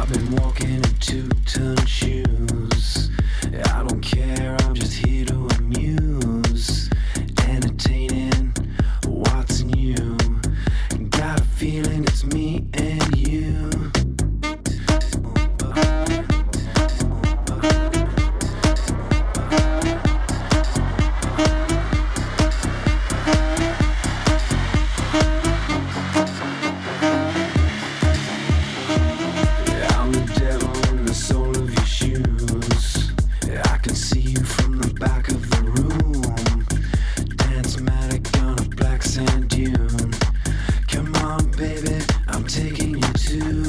I've been walking in two-ton shoes. I don't care, I'm just here to amuse, entertaining what's new. Got a feeling it's me and you. I'm the devil in the sole of your shoes. I can see you from the back of the room. Dance-matic on a black sand dune. Come on, baby, I'm taking you to.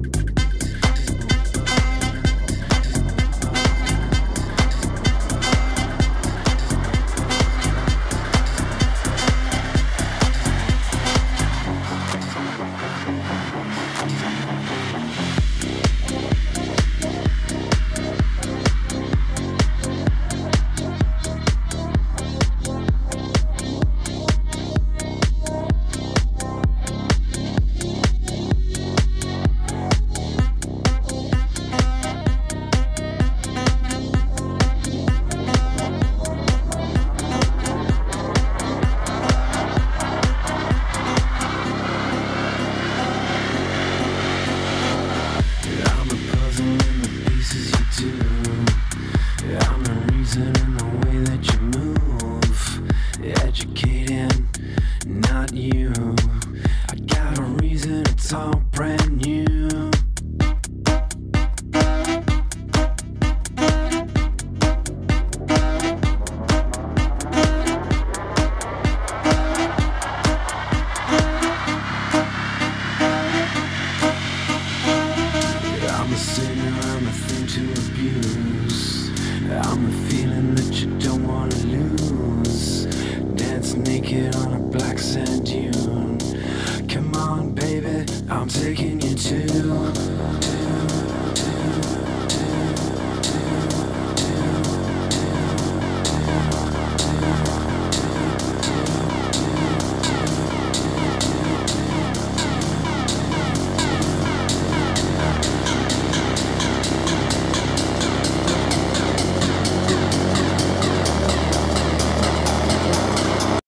I'm a puzzle in the pieces you do. I'm the reason in the way that you move. Educating, not you. I got a reason, it's all brand new. I'm a sinner, I'm a thing to abuse. I'm the feeling that you don't wanna lose. Dance naked on a black sand dune. Come on, baby, I'm taking you to.